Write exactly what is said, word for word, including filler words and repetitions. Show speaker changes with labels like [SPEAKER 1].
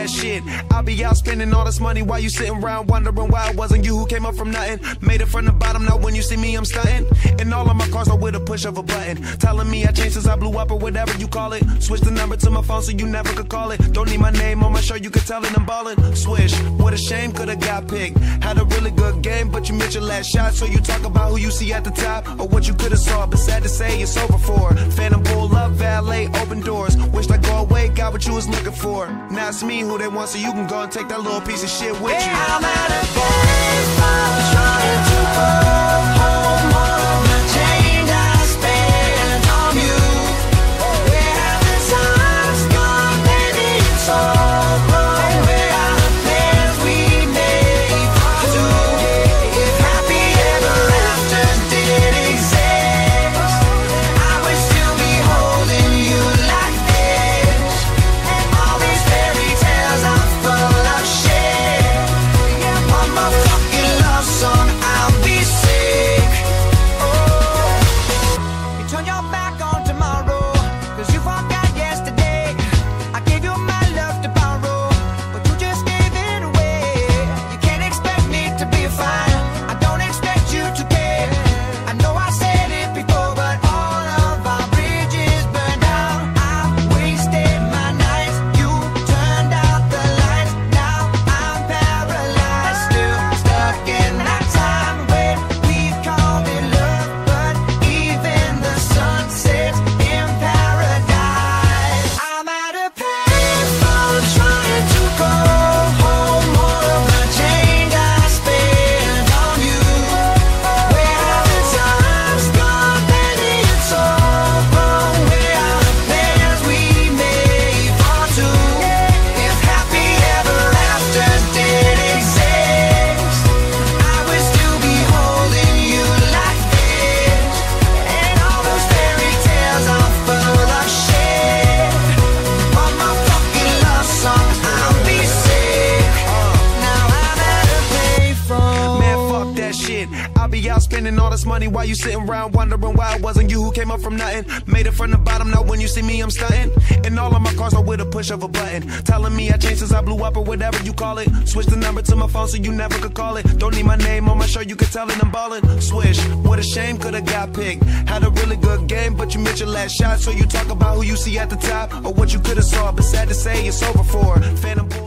[SPEAKER 1] that shit. I'll be out spending all this money while you sitting around wondering why it wasn't you who came up from nothing. Made it from the bottom, now when you see me I'm stunting. And all of my cars are with a push of a button, telling me I changed since I blew up or whatever you call it. Switch the number to my phone so you never could call it. Don't need my name on my shirt, you could tell it I'm ballin'. Swish, what a shame, could've got picked. Had a really good game, but you missed your last shot. So you talk about who you see at the top or what you could've saw, but sad to say it's over for. Phantom pull up, valet, open doors. Wished I go away, got what you was looking for. Now it's me who they want, so you can go and take that little piece of shit with you.
[SPEAKER 2] Hey, I'm at a baseball trying to go home. All of the change I spent on you. Where have the times gone, baby? It's all wrong. Where are the plans we made for two? If happy ever after did exist, I would still be holding you like this. And all these fairy tales are full of shit. On my fucking love song, I'll be sick. Oh, you turn your back on tomorrow, cause you forgot yesterday. I gave you my love to borrow, but you just gave it away. You can't expect me to be fine, I don't expect you to care. I know I said it before, but all of our bridges burned down. I wasted my nights, you turned out the lights. Now I'm paralyzed, still stuck in that time when we called it love. But even the sun sets in paradise. I'm at a payphone trying to go home. All of the change I spent on you. Where have the times gone, baby? It's all wrong. Where are the plans we made for two? If happy ever after did exist, I would still be holding you like this. And all those fairy tales are full of shit. On my fucking love song, I'll be sick. Now I'm at a payphone.
[SPEAKER 1] Man, fuck that shit. I'll be out spending all this money while you sitting around wondering why it wasn't you who came up from nothing. Made it from the bottom, now when you see me I'm stunting. And all of my cars are with a push of a button, telling me I changed since I blew up or whatever you call it. Switch the number to my phone so you never could call it. Don't need my name on my shirt, you could tell it I'm ballin'. Swish, what a shame, could've got picked. Had a really good game, but you missed your last shot. So you talk about who you see at the top or what you could've saw, but sad to say it's over for. Phantom